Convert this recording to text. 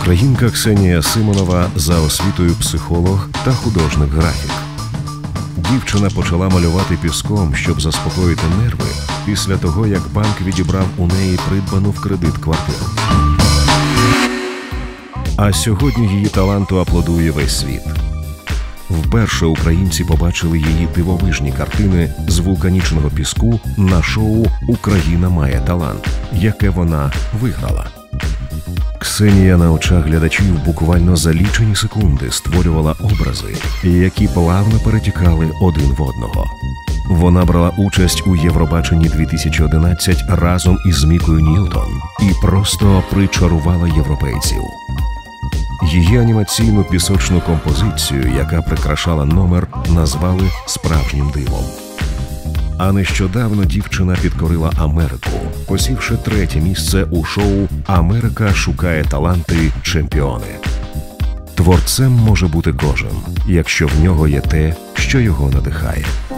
Українка Ксенія Симонова за освітою психолог та художник-графік. Дівчина почала малювати піском, щоб заспокоїти нерви після того, як банк відібрав у неї придбану в кредит квартиру. А сьогодні її таланту аплодує весь світ. Вперше українці побачили її дивовижні картини з вулканічного піску на шоу «Україна має талант», яке вона виграла. Ксенія на очах глядачів буквально за лічені секунди створювала образи, які плавно перетікали один в одного. Вона брала участь у Євробаченні 2011 разом із Мікою Ньютон і просто причарувала європейців. Її анімаційну пісочну композицію, яка прикрашала номер, назвали «Справжнім дивом». А нещодавно дівчина підкорила Америку, посівши 3-те місце у шоу «Америка шукає таланти. Чемпіони». Творцем може бути кожен, якщо в нього є те, що його надихає.